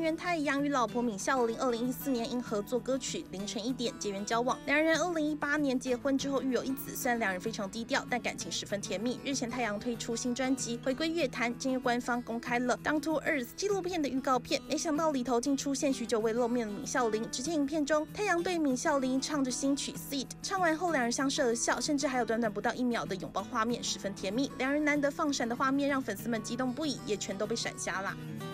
元太阳与老婆闵孝琳2014年因合作歌曲《凌晨1点》结缘交往，两人2018年结婚之后育有一子。虽然两人非常低调，但感情十分甜蜜。日前太阳推出新专辑回归乐坛，今日官方公开了《Down to Earth》纪录片的预告片，没想到里头竟出现许久未露面的闵孝琳。只见影片中，太阳对闵孝琳唱着新曲《Seed》，唱完后两人相视而笑，甚至还有短短不到1秒的拥抱画面，十分甜蜜。两人难得放闪的画面让粉丝们激动不已，也全都被闪瞎啦。